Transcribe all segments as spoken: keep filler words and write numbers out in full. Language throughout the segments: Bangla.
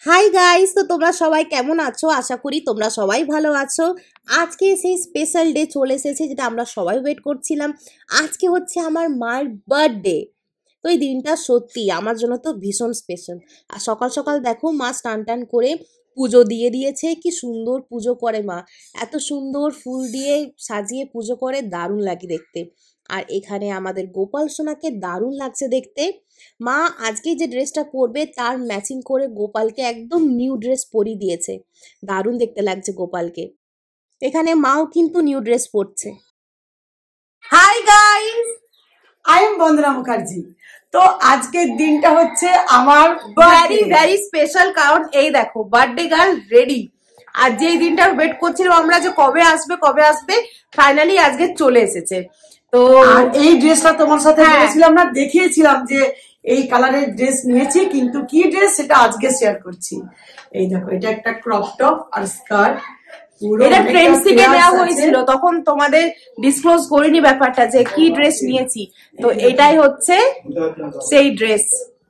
হাই গাইস, তো তোমরা সবাই কেমন আছো? আশা করি তোমরা সবাই ভালো আছো। আজকে সেই স্পেশাল ডে চলে এসেছে যেটা আমরা সবাই ওয়েট করছিলাম। আজকে হচ্ছে আমার মায়ের বার্থডে। তো এই দিনটা সত্যি আমার জন্য তো ভীষণ স্পেশাল। আর সকাল সকাল দেখো মা স্নান টান করে পুজো দিয়ে দিয়েছে। কি সুন্দর পুজো করে মা, এত সুন্দর ফুল দিয়ে সাজিয়ে পুজো করে, দারুণ লাগে দেখতে। আর এখানে আমাদের গোপাল সোনাকে দারুণ লাগছে দেখতে। মা আজকে যে ড্রেসটা পরবে তার ম্যাচিং করে গোপালকে একদম নিউ ড্রেস পরিয়ে দিয়েছে, দারুণ দেখতে লাগছে গোপালকে। এখানে মাও কিন্তু নিউ ড্রেস পরছে। Hi guys, I am Vandana Mukherjee. তো আজকের দিনটা হচ্ছে আমার ভেরি ভেরি স্পেশাল, কারণ এই দেখো বার্থডে গার্ল রেডি। আর যে দিনটা ওয়েট করছিলাম আমরা যে কবে আসবে কবে আসবে, ফাইনালি আজকে চলে এসেছে। তো এই ড্রেসটা তোমার সাথে বলেছিলাম না, দেখিয়েছিলাম যে এই কালারের ড্রেস নিয়েছি, কিন্তু কি ড্রেস সেটা আজকে শেয়ার করছি। এই দেখো, এটা একটা ক্রপ টপ আর স্কার্ট। এটা ট্রেন্ডস থেকে নেওয়া হয়েছিল, তখন তোমাদের ডিসক্লোজ করিনি ব্যাপারটা যে কি ড্রেস নিয়েছি। তো এটাই হচ্ছে সেই ড্রেস।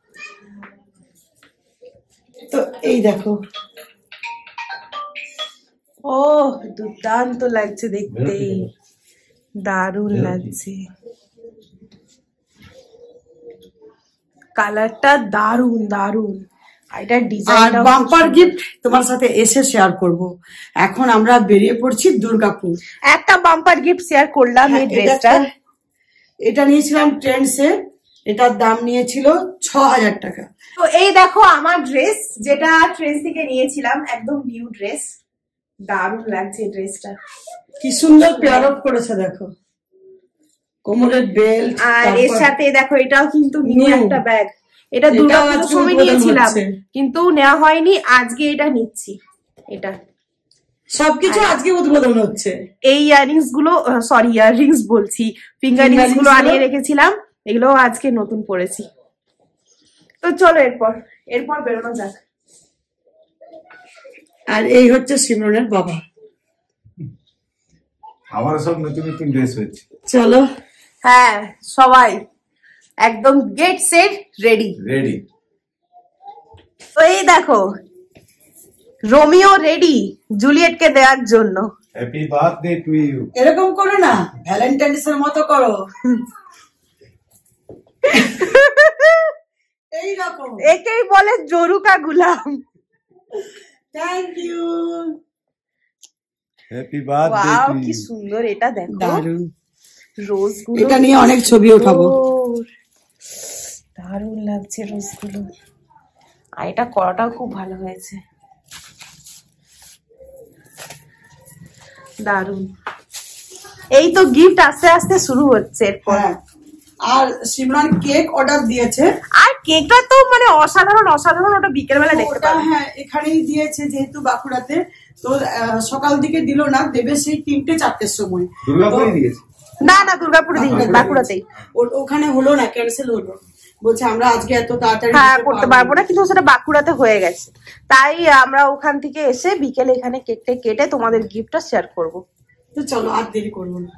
তো এই দেখো, ও দুর্দান্ত লাগছে দেখতে, দারুণ লাগছে, কালারটা দারুণ দারুণ। এটা ডিজাইন বাম্পার গিফট তোমার সাথে এসে শেয়ার করব। এখন আমরা বেরিয়ে পড়ছি দুর্গাপুর। একটা বাম্পার গিফট শেয়ার করলাম এই ড্রেসটা। এটা নিয়েছিলাম ট্রেন্ডসে, এটার দাম নিয়েছিল ছ হাজার টাকা। তো এই দেখো আমার ড্রেস, যেটা ট্রেন্ডস থেকে নিয়েছিলাম, একদম নিউ ড্রেস, দারুণ লাগছে ড্রেসটা। কি সুন্দর পেয়ার আপ করেছে দেখো, কোমরের বেল্ট, আর এর সাথে দেখো এটাও কিন্তু নিউ একটা ব্যাগ। এটা দুর্গাপুজোর সময় নিয়েছিলাম কিন্তু নেওয়া হয়নি, আজকে এটা নিচ্ছি। এটা সবকিছু আজকে উদ্বোধন হচ্ছে। এই ইয়াররিংস গুলো, সরি ইয়াররিংস বলছি, ফিঙ্গার রিংস গুলো আনিয়ে রেখেছিলাম, এগুলো আজকে নতুন পরেছি। তো চলো এরপর এরপর বেরোনো যাক। আর এই হচ্ছে সিমরনের বাবা। আমার সব নতুন নতুন ড্রেস হচ্ছে। চলো, হ্যাঁ সবাই একদম গেট সেট রেডি রেডি। তো এই দেখো রোমিও রেডি জুলিয়েটকে দেওয়ার জন্য। Happy birthday to you. এরকম করো না, ভ্যালেন্টাইন্স এর মতো করো। এই রকম, একেই বলে জরুকা গুলাম। Thank you. Happy birthday wow, to you. কি সুন্দর এটা দেখো, দারুণ রোজ গুলো। এটা নিয়ে অনেক ছবি উঠাবো। দারুণ লাগছে রোজ গুলো, আর এটা করাটাও খুব ভালো হয়েছে, দারুণ। এই তো গিফট আস্তে আস্তে শুরু হচ্ছে এরপর। আর সিমরান কেক অর্ডার দিয়েছে, আর কেকটা তো মানে অসাধারণ অসাধারণ। ওটা বিকেল বেলা দেখতে পাবো। হ্যাঁ, এখানেই দিয়েছে, যেহেতু বাঁকুড়াতে, তো সকাল দিকে দিল না, দেবে সেই তিনটে চারটের সময়। দুর্গাপুরে দিয়েছে? না না, দুর্গাপুরে দিইনি, বাঁকুড়াতেই। ওখানে হলো না, ক্যান্সেল হলো। বলছে আমরা আজকে এত তাড়াতাড়ি হ্যাঁ করতে পারবো না, কিন্তু সেটা বাঁকুড়াতে হয়ে গেছে। তাই আমরা ওখান থেকে এসে বিকেলে এখানে কেকটা কেটে তোমাদের গিফটটা শেয়ার করবো। তো চলো, আর দেরি করবো না।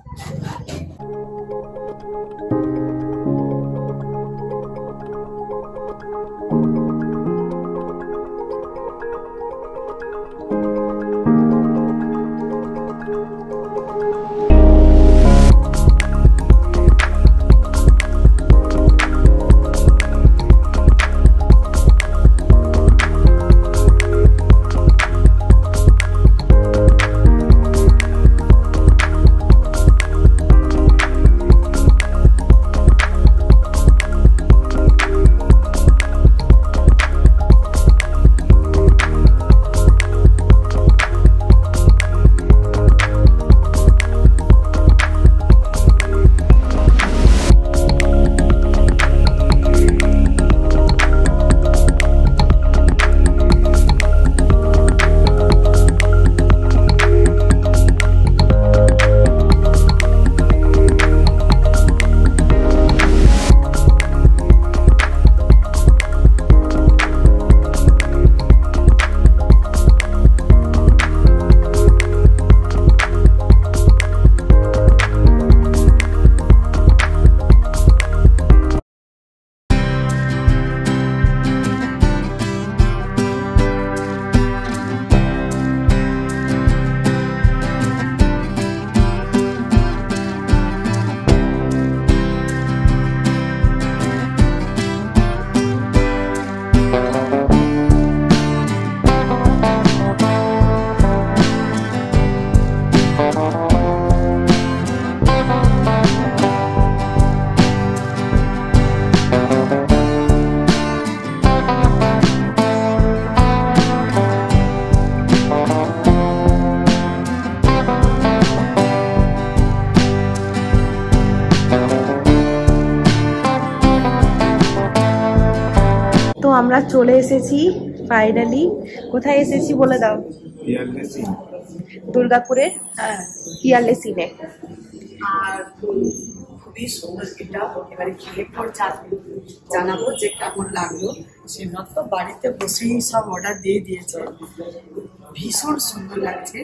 আমরা চলে এসেছি ফাইনালি। কোথায় এসেছি বলে দাও? দুর্গাপুরের হ্যাঁ পিয়ারলে সিনে। আর খুবই সুন্দর এটা, এবারে খেয়ে পর জানাবো যে কেমন লাগলো। শ্রীনাথ তো বাড়িতে বসেই সব অর্ডার দিয়ে দিয়েছে, ভীষণ সুন্দর লাগছে।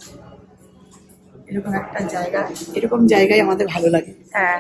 এরকম একটা জায়গা, এরকম জায়গায় আমাদের ভালো লাগে। হ্যাঁ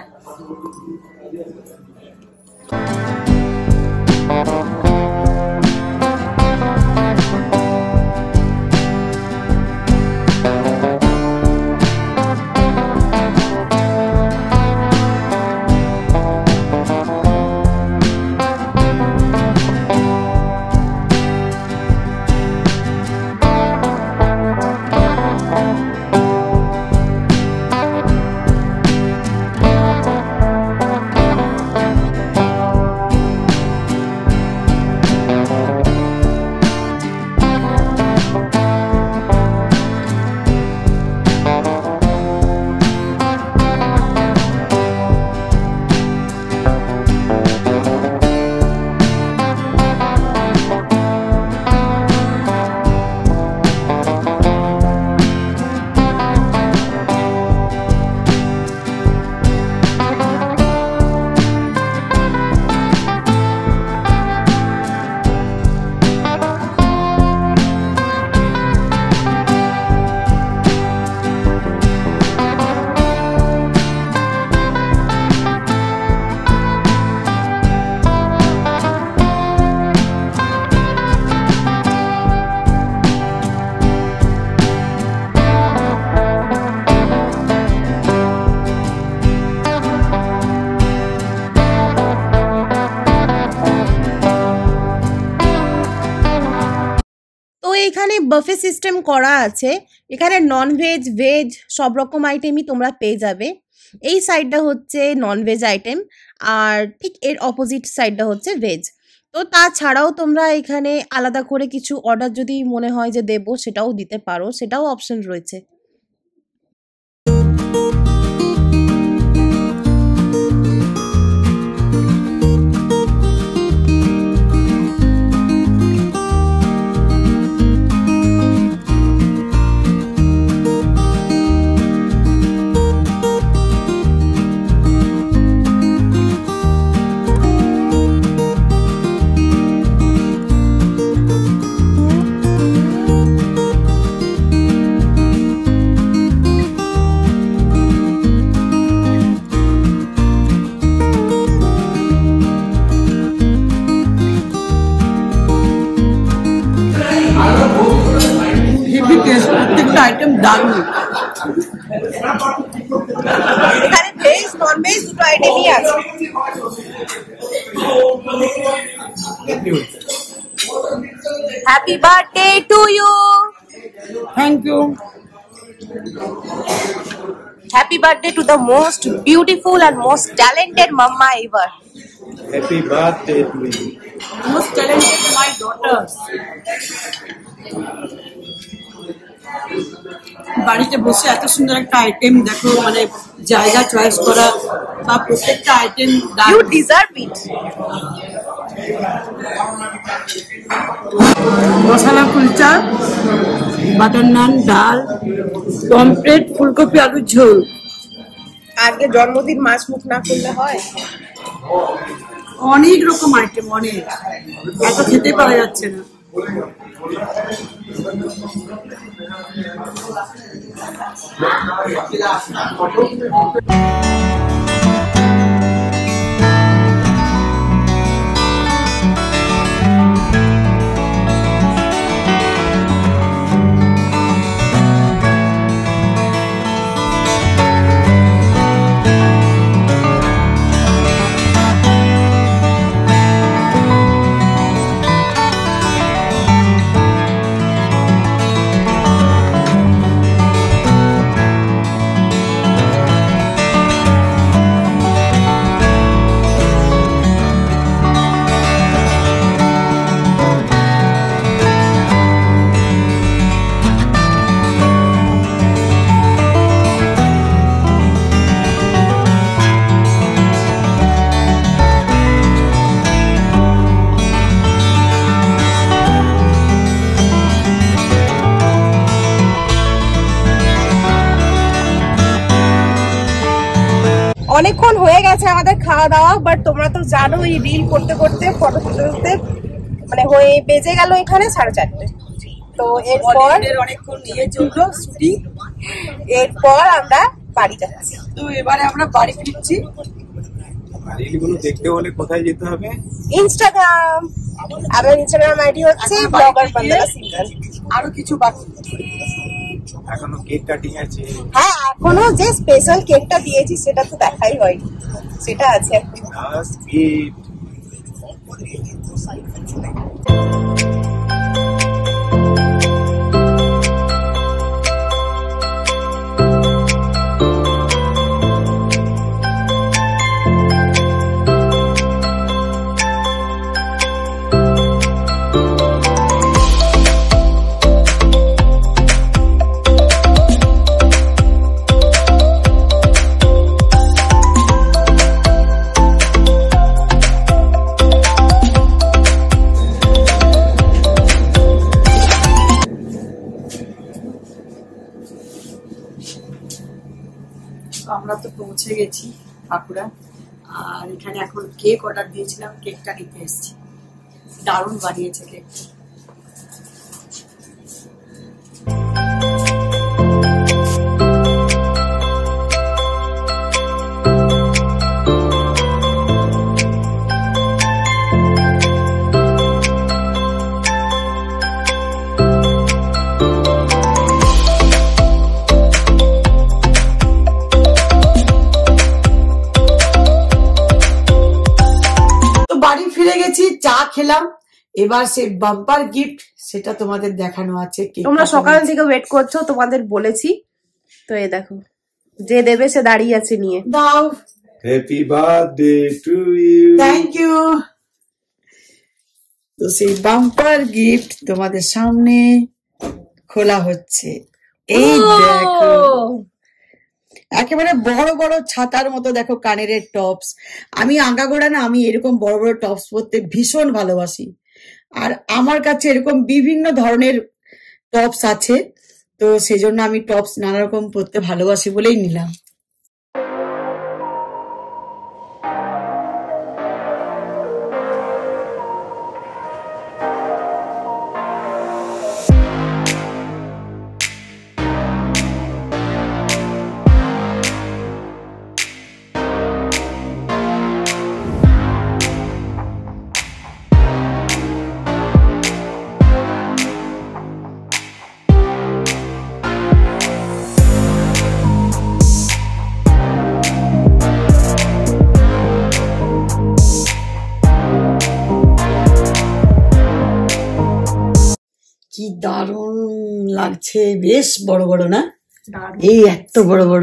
এখানে বাফে সিস্টেম করা আছে। এখানে নন ভেজ ভেজ সব রকম আইটেমই তোমরা পেয়ে যাবে। এই সাইডটা হচ্ছে নন ভেজ আইটেম আর ঠিক এর অপোজিট সাইডটা হচ্ছে ভেজ। তো তাছাড়াও তোমরা এখানে আলাদা করে কিছু অর্ডার যদি মনে হয় যে দেবো সেটাও দিতে পারো, সেটাও অপশন রয়েছে। প্রত্যেকটা আইটেম দারুণ। এখানে ভেজ নন ভেজ দুটো আইটেমই আছে। Happy birthday to you. Thank you. Happy birthday to the most beautiful and most talented mama ever. Happy birthday to you. Most talented my daughters. বাড়িতে বসে এত সুন্দর একটা আইটেম দেখো, মানে জায়গা চয়েস করা বা প্রত্যেকটা item You deserve it. Masala kulcha, butter naan, ডাল, পমফ্রেট, ফুলকপি আলুর ঝোল। আজকে জন্মদিন মাছ মুখ না করলে হয়? অনেক রকম আইটেম, অনেক, এত খেতে পারা যাচ্ছে না। অনেকক্ষণ হয়ে গেছে আমাদের খাওয়া দাওয়া, বাট তোমরা তো জানো এই রিল করতে করতে ফটো তুলতে তুলতে মানে হয়ে বেজে গেল এখানে সাড়ে চারটে। তো এরপর অনেকক্ষণ নিয়ে চললো শুটিং, এরপর আমরা বাড়ি যাচ্ছি। তো এবারে আমরা বাড়ি ফিরছি। রিলগুলো দেখতে হলে কোথায় যেতে হবে? ইনস্টাগ্রাম, আমার ইনস্টাগ্রাম আইডি হচ্ছে ব্লগার বন্দনা সিঙ্গেল। আরো কিছু বাকি, এখনো কেক কাটিং আছে। হ্যাঁ, এখনো যে স্পেশাল কেকটা দিয়েছি সেটা তো দেখাই হয়নি, সেটা আছে এখন। Last gift. আমরা তো পৌঁছে গেছি বাঁকুড়া, আর এখানে এখন কেক অর্ডার দিয়েছিলাম, কেকটা নিতে এসেছি। দারুণ বানিয়েছে কেকটা। বাড়ি ফিরে গেছি, চা খেলাম, এবার সেই বাম্পার গিফট সেটা তোমাদের দেখানো আছে। তোমরা সকাল থেকে ওয়েট করছো, তোমাদের বলেছি। তো এই দেখো, যে দেবে সে দাঁড়িয়ে আছে নিয়ে। দাও। Happy birthday to you. Thank you. তো সেই বাম্পার গিফট তোমাদের সামনে খোলা হচ্ছে। এই দেখো, একেবারে বড় বড় ছাতার মতো দেখো কানের টপস। আমি আগাগোড়া না, আমি এরকম বড় বড় টপস পরতে ভীষণ ভালোবাসি, আর আমার কাছে এরকম বিভিন্ন ধরনের টপস আছে, তো সেই জন্য আমি টপস নানা রকম পরতে ভালোবাসি বলেই নিলাম। কি দারুণ লাগছে, বেশ বড় বড় না? এই এত বড় বড়।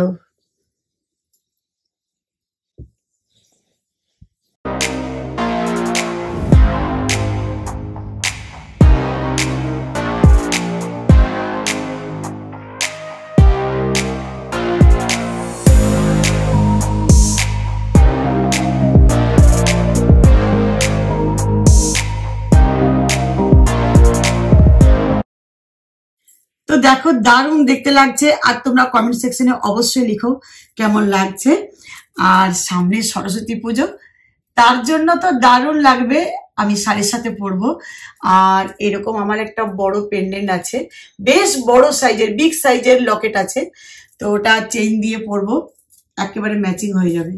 তো দেখো, দারুণ দেখতে লাগছে, আর তোমরা কমেন্ট সেকশনে অবশ্যই লিখো কেমন লাগছে। আর সামনে সরস্বতী পুজো, তার জন্য তো দারুণ লাগবে। আমি শাড়ির সাথে পরবো, আর এরকম আমার একটা বড় পেন্ডেন্ট আছে, বেশ বড় সাইজের, বিগ সাইজের লকেট আছে, তো ওটা চেইন দিয়ে পরবো, একেবারে ম্যাচিং হয়ে যাবে।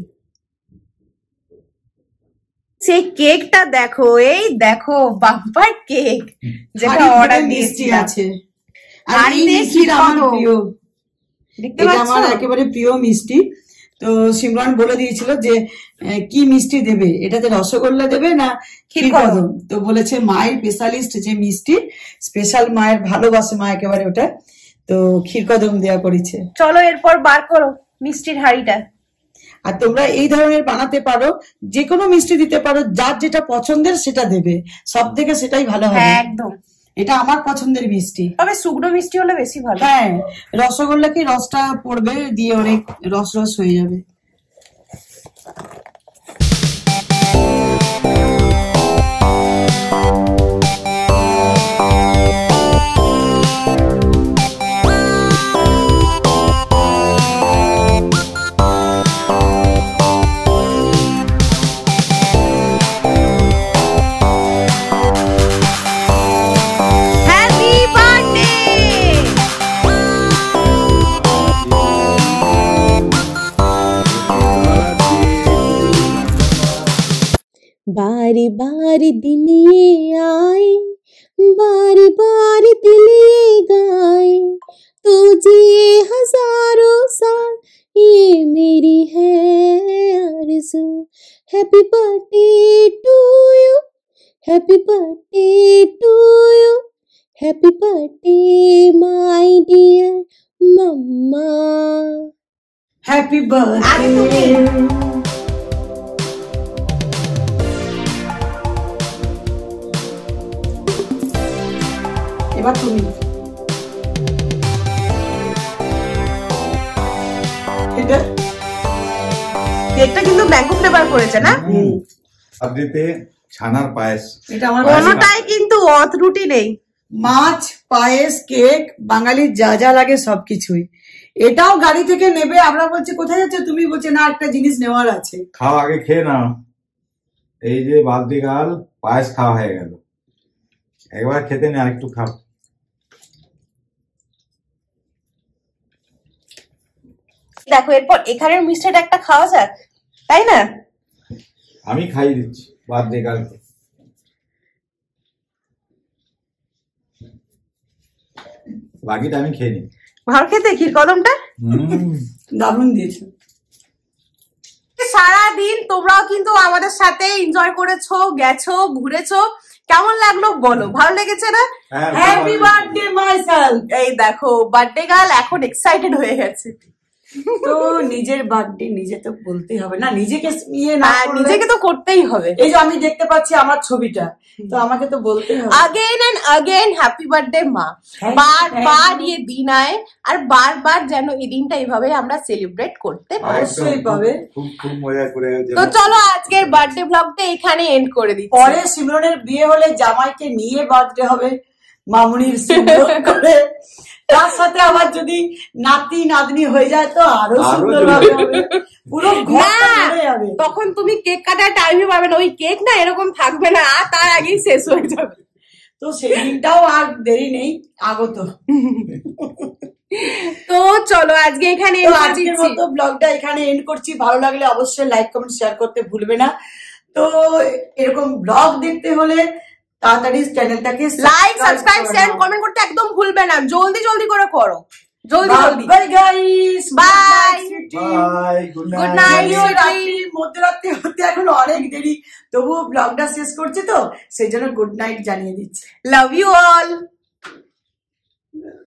সেই কেকটা দেখো, এই দেখো বাম্পার কেক যেটা অর্ডার দিয়েছি আছে। আর এই মিষ্টিটা আমার প্রিয়, এটা আমার একেবারে প্রিয় মিষ্টি। তো সিমরান বলে দিয়েছিল যে কি মিষ্টি দেবে, এটাতে রসগোল্লা দেবে না ক্ষীরকদম। তো বলেছে মায়ের স্পেশালিস্ট যে মিষ্টি, স্পেশাল মায়ের ভালোবাসে মা একেবারে ওটা, তো ক্ষীরকদম দেয়া করেছে। চলো এরপর বার করো মিষ্টির হাঁড়িটা। আর তোমরা এই ধরনের বানাতে পারো, যে কোনো মিষ্টি দিতে পারো, যার যেটা পছন্দের সেটা দেবে, সব থেকে সেটাই ভালো হবে। একদম, এটা আমার পছন্দের মিষ্টি, তবে শুকনো মিষ্টি হলে বেশি ভালো। হ্যাঁ, রসগোল্লা কি রসটা পড়বে, দিয়ে অনেক রস রস হয়ে যাবে। बारी बारी दिन ये आए, बारी बारी दिल ये गाए, तुझे हजारों साल ये मेरी है आरज़ू। Happy birthday to you, happy birthday to you, happy birthday my dear mamma. Happy birthday. এবার তুমি এটা কেকটা কিন্তু ম্যাঙ্গো ফ্লেভার করেছে না? আপনিতে ছানার পায়েস, এটা আমার কোনোটাই কিন্তু অত্রুটি নেই। মাছ, পায়েস, কেক, বাঙালির যা যা লাগে সবকিছুই। এটাও গাড়ি থেকে নেবে, আমরা বলছি কোথায় যাচ্ছে, তুমি বলছে না একটা জিনিস নেওয়ার আছে। খাও, আগে খেয়ে নাও। এই যে বালতি গাল পায়েস খাওয়া হয়ে গেল, একবার খেতে নে, আরেকটু খাও। দেখো এরপর এখানের মিষ্টিটা একটা খাওয়া যাক, তাই না? আমি খাইয়ে দিচ্ছি বালতি গালকে। বাকিটা আমি খেয়ে নিই। ভালো খেতে ক্ষীর কদমটা দারুণ দিয়েছে। সারাদিন তোমরাও কিন্তু আমাদের সাথে এনজয় করেছো, গেছো, ঘুরেছো। কেমন লাগলো বলো? ভালো লেগেছে না? Happy birthday myself. এই দেখো বার্থডে গার্ল এখন এক্সাইটেড হয়ে গেছে। তো নিজের বার্থডে নিজে তো বলতেই হবে না, নিজেকে ইয়ে না করলে- নিজেকে তো করতেই হবে। এই যে আমি দেখতে পাচ্ছি আমার ছবিটা, তো আমাকে তো বলতেই হবে। Again and again happy birthday মা। Thank you, বার thank বার you. ये दिन आए আর বারবার যেন এই দিনটা এইভাবে আমরা সেলিব্রেট করতে পারি। অবশ্যই পাবে। খুব খুব মজা করে। তো চলো আজকের বার্থডে ব্লগটা এখানে এন্ড করে দিচ্ছি। পরে সিমরনের বিয়ে হলে জামাইকে নিয়ে বার্থডে হবে মামুনির সিমরন করে, তার সাথে আবার যদি নাতি নাতনি হয়ে যায় তো আরো আরো সুন্দর জমে ভাবে যাবে। হবে, পুরো ঘরটা ভরে যাবে। তখন তুমি কেক কাটার টাইমই পাবে না, ওই কেক না এরকম থাকবে না, আর তার আগেই শেষ হয়ে যাবে। তো সেই দিনটাও আর দেরি নেই, আগত। তো চলো আজকে এখানে তো আজকের মতো ব্লগটা এখানে এন্ড করছি। ভালো লাগলে অবশ্যই লাইক কমেন্ট শেয়ার করতে ভুলবে না। তো এরকম ব্লগ দেখতে হলে তাড়াতাড়ি চ্যানেলটাকে লাইক সাবস্ক্রাইব শেয়ার কমেন্ট করতে একদম ভুলবে না, জলদি জলদি করে করো, জলদি জলদি। Bye guys, bye bye, good good night. Night. মধ্যরাত্রি হতে এখন অনেক দেরি, তবুও ব্লগটা শেষ করছি তো সেই জন্য গুড নাইট জানিয়ে দিচ্ছি। Love you all.